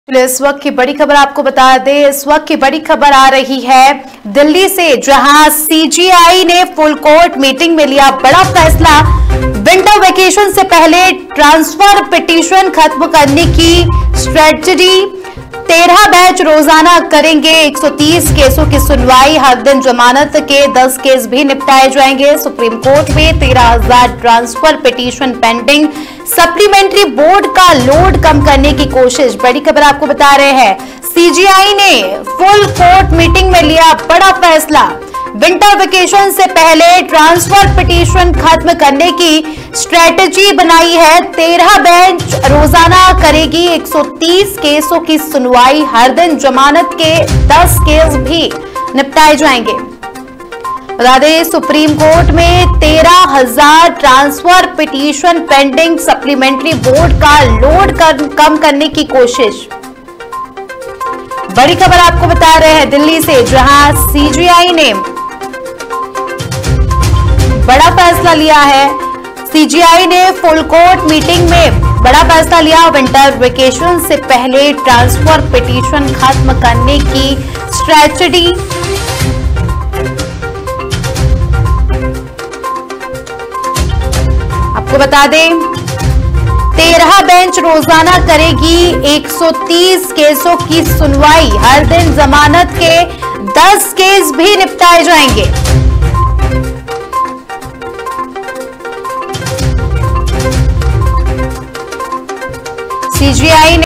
इस वक्त की बड़ी खबर आपको बता दें। इस वक्त की बड़ी खबर आ रही है दिल्ली से, जहां सीजीआई ने फुल कोर्ट मीटिंग में लिया बड़ा फैसला। विंटर वेकेशन से पहले ट्रांसफर पिटीशन खत्म करने की स्ट्रेटजी। 13 बैच रोजाना करेंगे 130 केसों की सुनवाई। हर दिन जमानत के 10 केस भी निपटाए जाएंगे। सुप्रीम कोर्ट में 13,000 transfer petition pending. Supplementary board का लोड कम करने की कोशिश। बड़ी खबर आपको बता रहे हैं, सीजीआई ने फुल कोर्ट मीटिंग में लिया बड़ा फैसला। विंटर वेकेशन से पहले ट्रांसफर पिटीशन खत्म करने की स्ट्रेटजी बनाई है। 13 बेंच रोजाना करेगी 130 केसों की सुनवाई। हर दिन जमानत के 10 केस भी निपटाए जाएंगे। बता दें, सुप्रीम कोर्ट में 13,000 transfer petition pending. Supplementary board का लोड कम करने की कोशिश। बड़ी खबर आपको बता रहे हैं दिल्ली से, जहां सीजीआई ने बड़ा फैसला लिया है। सीजीआई ने फुल कोर्ट मीटिंग में बड़ा फैसला लिया। विंटर वेकेशन से पहले ट्रांसफर पिटीशन खत्म करने की स्ट्रेटजी। आपको बता दें, 13 बेंच रोजाना करेगी 130 केसों की सुनवाई। हर दिन जमानत के 10 केस भी निपटाए जाएंगे। सीजीआई ने